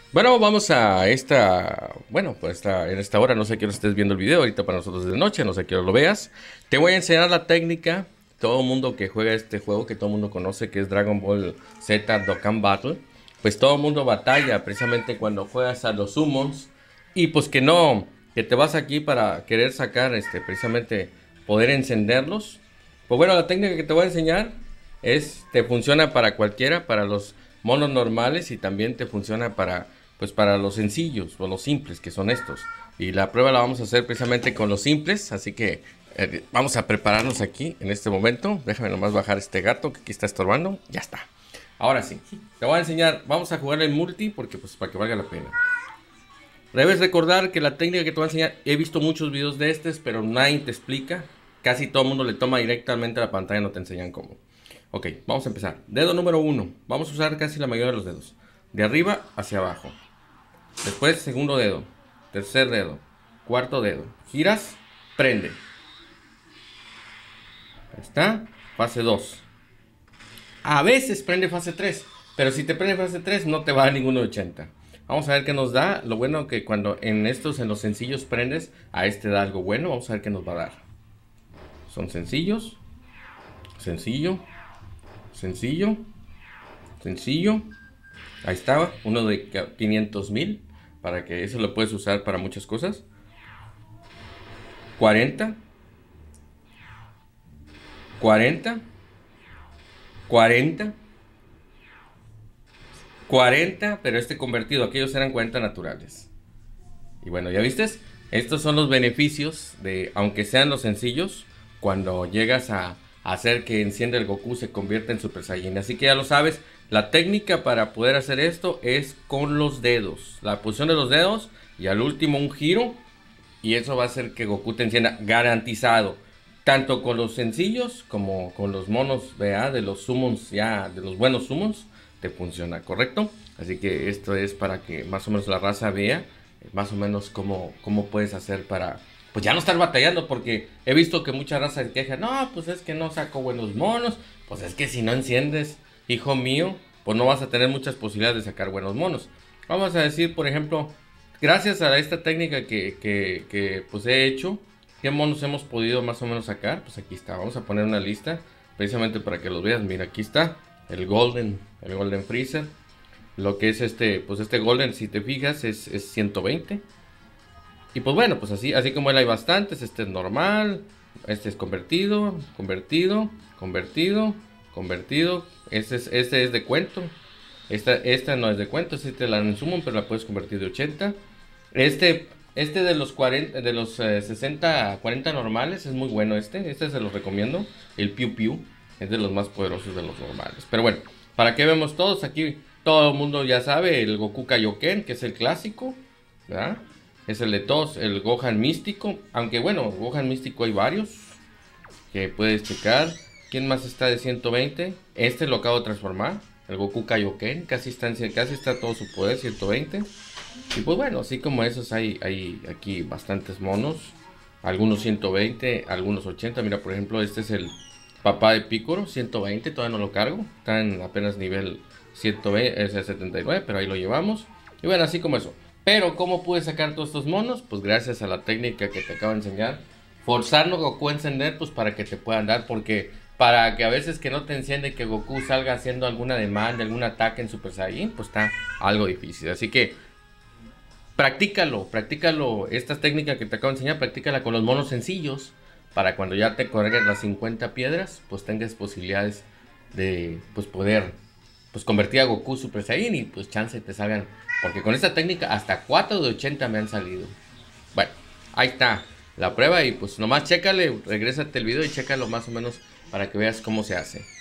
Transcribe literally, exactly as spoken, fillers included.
Bueno, vamos a esta, bueno, pues esta, en esta hora, no sé qué hora estés viendo el video, ahorita para nosotros es de noche, no sé qué hora lo veas. Te voy a enseñar la técnica, todo el mundo que juega este juego, que todo el mundo conoce, que es Dragon Ball Z Dokkan Battle, pues todo el mundo batalla precisamente cuando juegas a los summons y pues que no, que te vas aquí para querer sacar, este, precisamente poder encenderlos. Pues bueno, la técnica que te voy a enseñar es, te funciona para cualquiera, para los monos normales y también te funciona para pues para los sencillos o los simples que son estos. Y la prueba la vamos a hacer precisamente con los simples, así que eh, vamos a prepararnos aquí en este momento. Déjame nomás bajar este gato que aquí está estorbando. Ya está. Ahora sí, te voy a enseñar, vamos a jugar en multi porque pues para que valga la pena. Debes recordar que la técnica que te voy a enseñar, he visto muchos videos de estos, pero nadie te explica. Casi todo el mundo le toma directamente a la pantalla, no te enseñan cómo. Ok, vamos a empezar. Dedo número uno. Vamos a usar casi la mayoría de los dedos. De arriba hacia abajo. Después segundo dedo, tercer dedo, cuarto dedo. Giras, prende. Ahí está, fase dos. A veces prende fase tres, pero si te prende fase tres no te va a dar ninguno de ochenta. Vamos a ver qué nos da. Lo bueno que cuando en estos, en los sencillos prendes, a este da algo bueno. Vamos a ver qué nos va a dar. Son sencillos. Sencillo. Sencillo. Sencillo. Ahí estaba, uno de quinientos mil. Para que eso lo puedes usar para muchas cosas. cuarenta. cuarenta. cuarenta. cuarenta, pero este convertido, aquellos eran cuarenta naturales. Y bueno, ya viste, estos son los beneficios de, aunque sean los sencillos, cuando llegas a hacer que encienda el Goku se convierta en Super Saiyan. Así que ya lo sabes, la técnica para poder hacer esto es con los dedos. La posición de los dedos y al último un giro. Y eso va a hacer que Goku te encienda garantizado. Tanto con los sencillos como con los monos, vea, de los summons, ya, de los buenos summons, te funciona, ¿correcto? Así que esto es para que más o menos la raza vea más o menos cómo, cómo puedes hacer para, pues ya no estar batallando, porque he visto que mucha raza se queja, no, pues es que no saco buenos monos, pues es que si no enciendes, hijo mío, pues no vas a tener muchas posibilidades de sacar buenos monos. Vamos a decir, por ejemplo, gracias a esta técnica que, que, que pues he hecho, ¿qué monos hemos podido más o menos sacar? Pues aquí está, vamos a poner una lista, precisamente para que los veas. Mira, aquí está el Golden, el Golden Freezer. Lo que es este, pues este Golden, si te fijas, es, es ciento veinte. Y pues bueno, pues así, así como él hay bastantes. Este es normal, este es convertido, convertido, convertido, convertido. Este es, este es de cuento. Esta, esta no es de cuento, este te la sumo, pero la puedes convertir de ochenta. Este, este de los cuarenta, de los eh, sesenta a cuarenta normales es muy bueno este. Este se los recomiendo. El Piu Piu es de los más poderosos de los normales. Pero bueno, ¿para qué vemos todos? Aquí todo el mundo ya sabe el Goku Kaioken, que es el clásico, ¿verdad? Es el de todos, el Gohan místico. Aunque bueno, Gohan místico hay varios que puedes checar. ¿Quién más está de ciento veinte? Este lo acabo de transformar. El Goku Kaioken, casi está, casi está todo su poder, ciento veinte. Y pues bueno, así como esos hay, hay aquí bastantes monos. Algunos ciento veinte, algunos ochenta. Mira, por ejemplo, este es el papá de Piccolo, ciento veinte, todavía no lo cargo. Está en apenas nivel ciento veinte, es setenta y nueve, pero ahí lo llevamos. Y bueno, así como eso. Pero ¿cómo pude sacar todos estos monos? Pues gracias a la técnica que te acabo de enseñar. Forzarlo Goku a encender, pues para que te puedan dar, porque para que a veces que no te enciende, que Goku salga haciendo alguna demanda, algún ataque en Super Saiyan, pues está algo difícil. Así que practícalo, practícalo. Esta técnica que te acabo de enseñar, practícala con los monos sencillos. Para cuando ya te cargues las cincuenta piedras, pues tengas posibilidades de pues poder pues convertir a Goku Super Saiyan y pues chance te salgan. Porque con esta técnica hasta cuatro de ochenta me han salido. Bueno, ahí está la prueba y pues nomás chécale, regrésate el video y chécalo más o menos para que veas cómo se hace.